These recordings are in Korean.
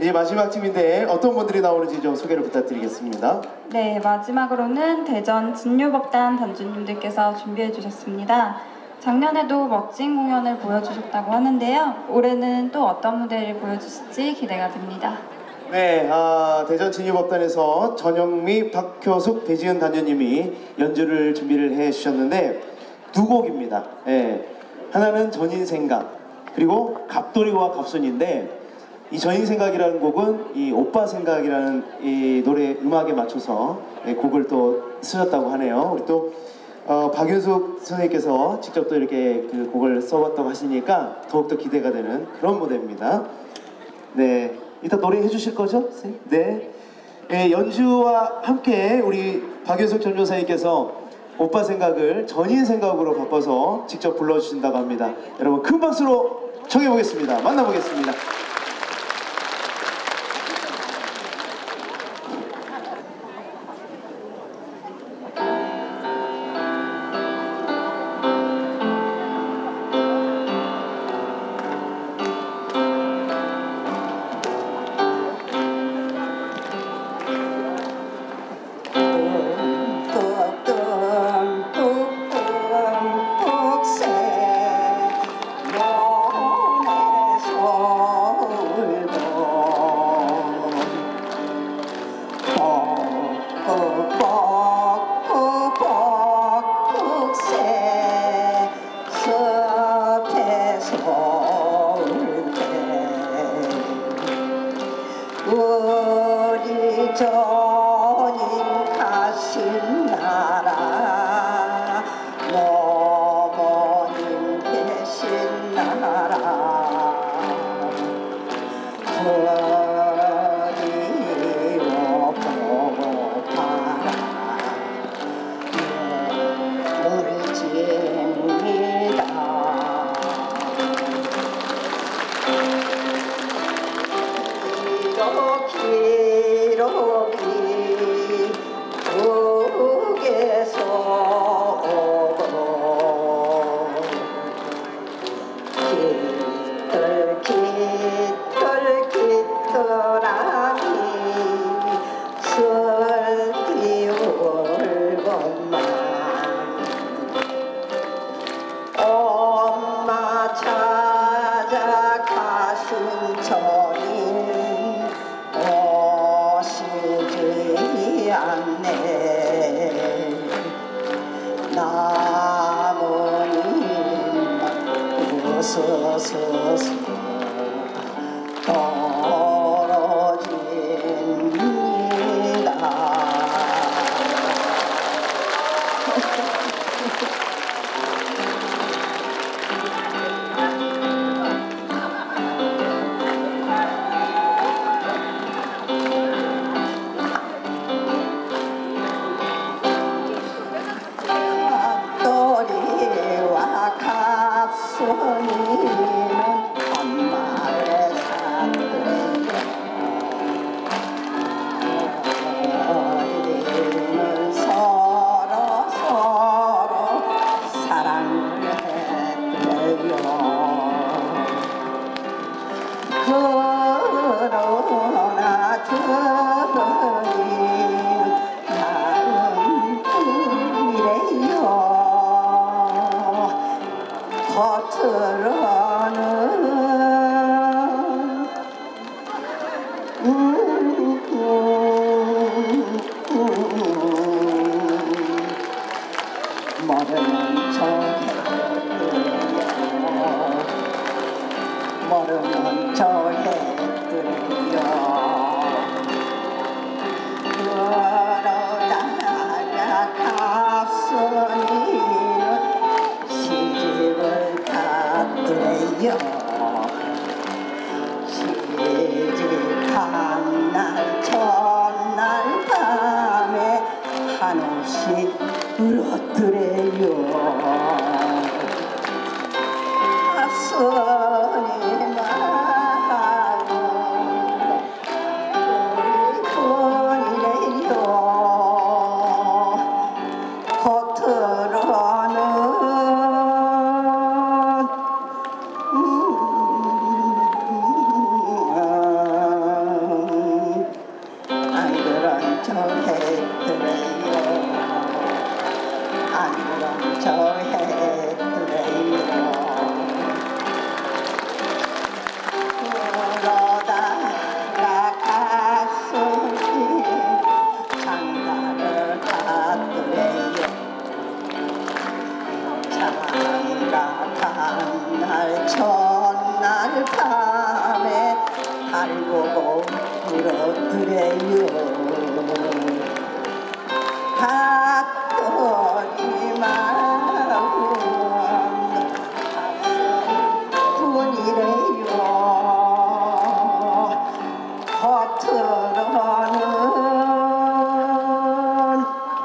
이제 마지막 팀인데 어떤 분들이 나오는지 좀 소개를 부탁드리겠습니다. 네, 마지막으로는 대전 진유법단 단주님들께서 준비해 주셨습니다. 작년에도 멋진 공연을 보여주셨다고 하는데요. 올해는 또 어떤 무대를 보여주실지 기대가 됩니다. 네, 대전 진유법단에서 전영미, 박효숙, 배지은 단주님이 연주를 준비를 해주셨는데 두 곡입니다. 네, 하나는 전인생각, 그리고 갑돌이와 갑순인데 이 전인생각이라는 곡은 이 오빠 생각이라는 이 노래 음악에 맞춰서 곡을 또 쓰셨다고 하네요. 우리 또 박윤숙 선생님께서 직접 또 이렇게 그 곡을 써봤다고 하시니까 더욱더 기대가 되는 그런 무대입니다. 네, 이따 노래 해주실 거죠? 네. 네, 연주와 함께 우리 박윤숙 전조사님께서 오빠 생각을 전인 생각으로 바꿔서 직접 불러주신다고 합니다. 여러분 큰 박수로 청해보겠습니다. 만나보겠습니다. 우리 전인 가신 나라 모모님 계신 나라 그리워 보고파라 물집니다. 기록이 북에서 오고 깃털깃털깃털하니 슬피 울고만 엄마 찾아가신 전인 오시지 않네. 나무님 우스스스 떨어집니다. 갑돌이와 갑순이는 한마을에 사는데 우리는 서로 사랑을 했대요. 그러나 저희는 나름이래요. 겉으로는 모르는 척해들여 그러다가 갑순이는 시집을 갔더래요. 시집간 날 첫날 밤에 한없이 울었더래요. 갑순이만 겉으로는 해드려요 안 그럼 저 해드려요 그러다가 가슴이 장가를 갔더래요 장가 간날 첫날 밤에 달 보고 울었더래요 갔더니만 분이래요 겉으로는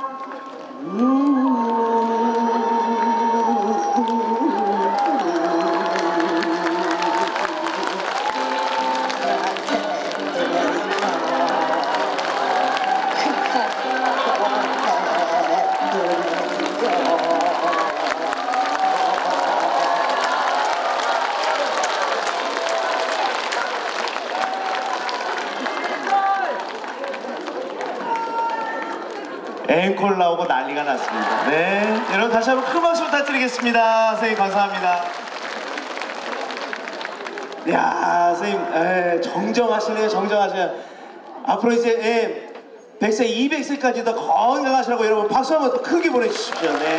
앵콜 나오고 난리가 났습니다. 네, 여러분 다시 한번 큰 박수 부탁드리겠습니다. 선생님 감사합니다. 야, 선생님 정정하시네요. 정정하셔요. 앞으로 이제 100세, 200세까지도 건강하시라고 여러분 박수 한번 더 크게 보내주십시오. 네.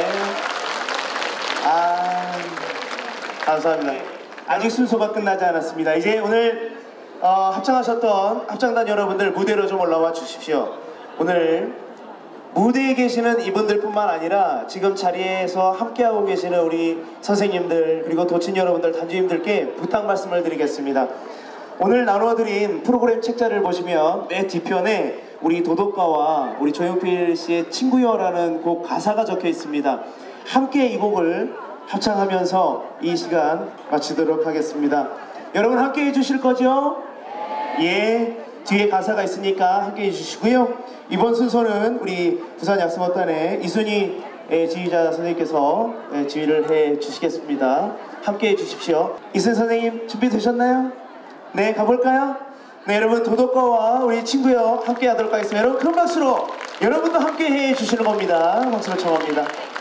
아, 감사합니다. 아직 순서가 끝나지 않았습니다. 이제 오늘 합창하셨던 합창단 여러분들 무대로 좀 올라와 주십시오. 오늘 무대에 계시는 이분들 뿐만 아니라 지금 자리에서 함께하고 계시는 우리 선생님들 그리고 도친 여러분들 단주님들께 부탁 말씀을 드리겠습니다. 오늘 나눠드린 프로그램 책자를 보시면 맨 뒤편에 우리 도덕가와 우리 조용필 씨의 친구여라는 곡 가사가 적혀 있습니다. 함께 이 곡을 합창하면서 이 시간 마치도록 하겠습니다. 여러분 함께 해주실 거죠? 예. 뒤에 가사가 있으니까 함께 해주시고요. 이번 순서는 우리 부산 약수목단의 이순희 지휘자 선생님께서 지휘를 해 주시겠습니다. 함께 해주십시오. 이순희 선생님 준비되셨나요? 네, 가볼까요? 네, 여러분 도덕가와 우리 친구여 함께 하도록 하겠습니다. 여러분 큰 박수로 여러분도 함께 해 주시는 겁니다. 박수로 청합니다.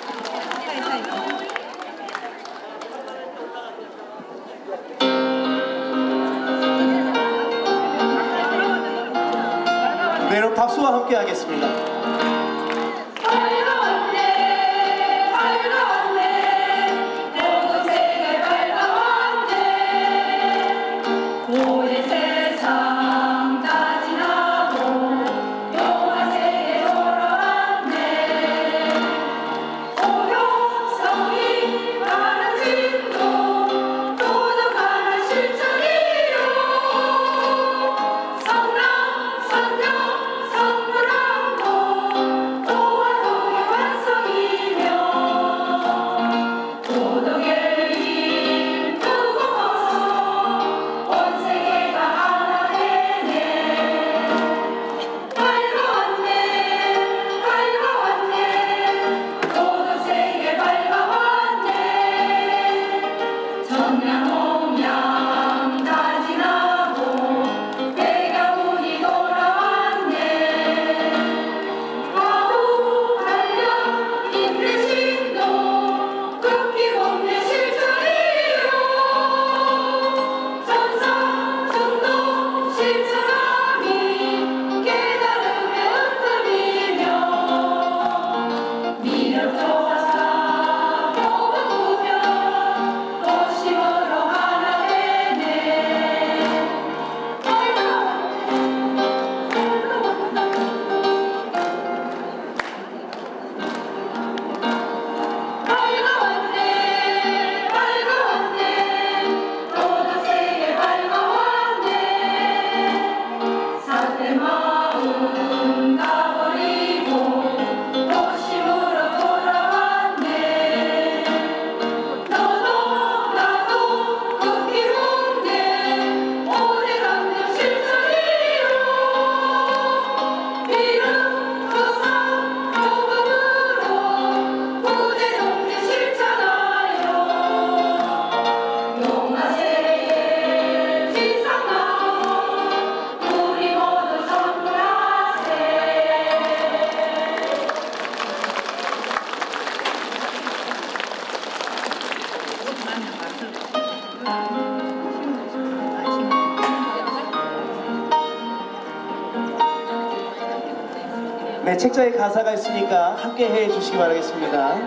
네, 여러분 박수와 함께 하겠습니다. 성남, 선녀, 성물하고 네, 책자에 가사가 있으니까 함께 해 주시기 바라겠습니다.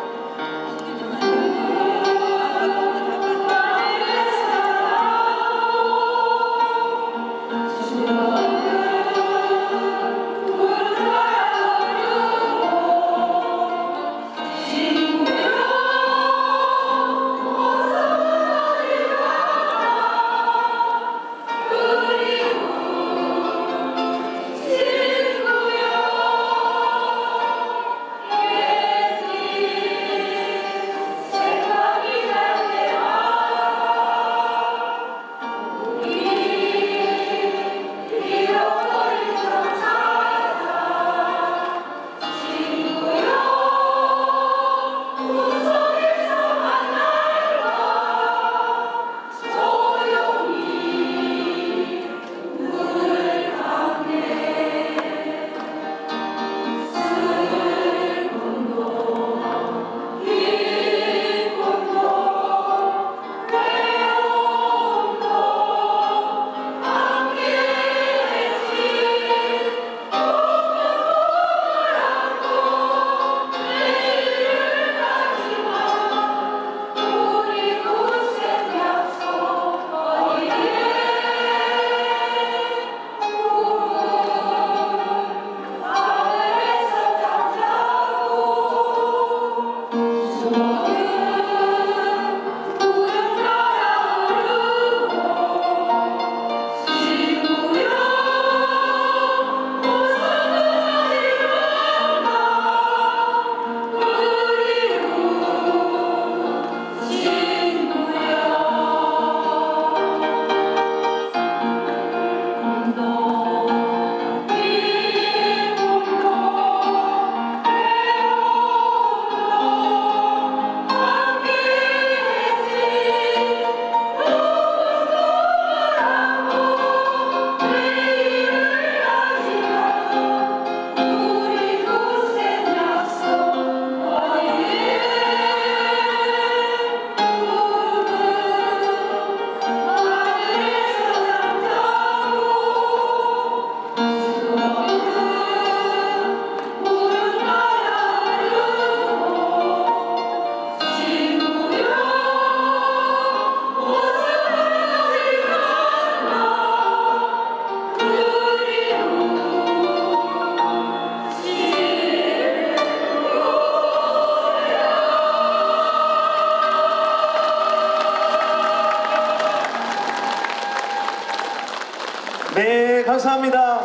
네, 감사합니다.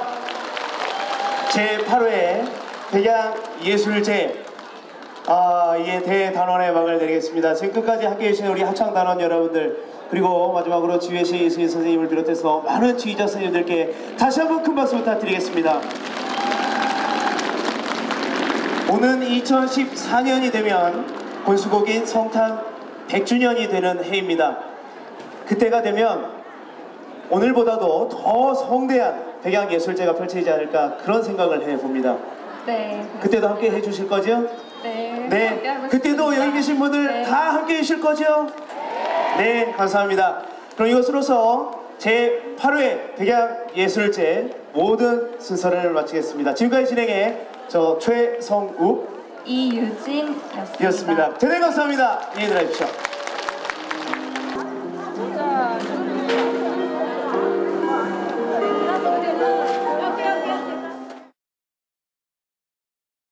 제8회 백양예술제 예, 대단원의 막을 내리겠습니다. 지금 끝까지 함께해 주신 우리 합창단원 여러분들, 그리고 마지막으로 지휘실 이수인 선생님을 비롯해서 많은 지휘자 선생님들께 다시 한번 큰 박수 부탁드리겠습니다. 오는 2014년이 되면 본수곡인 성탄 100주년이 되는 해입니다. 그때가 되면 오늘보다도 더 성대한 백양예술제가 펼쳐지지 않을까, 그런 생각을 해봅니다. 네. 그때도 함께 해주실 거죠? 네. 네. 함께하고 그때도 싶습니다. 여기 계신 분들 네. 다 함께 해주실 거죠? 네, 감사합니다. 그럼 이것으로서 제8회 백양예술제 모든 순서를 마치겠습니다. 지금까지 진행해 저 최성욱 이유진이었습니다. 이었습니다. 대단히 감사합니다. 안녕히 들어가십시오.